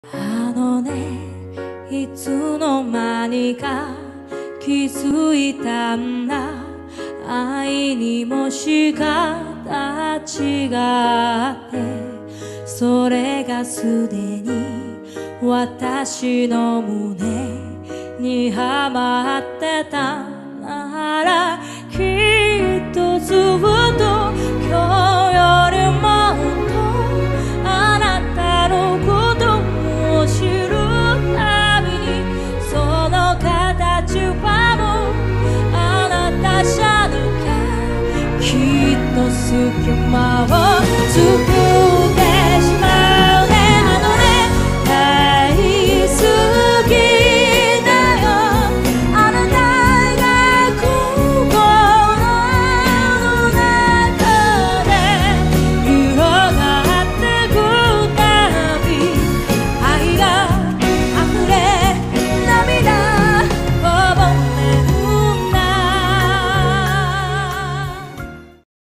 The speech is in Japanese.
あのね、いつの間にか気づいたんだ。愛にも仕方があって、それがすでに私の胸にはまってたなら、きっとずっと今日よ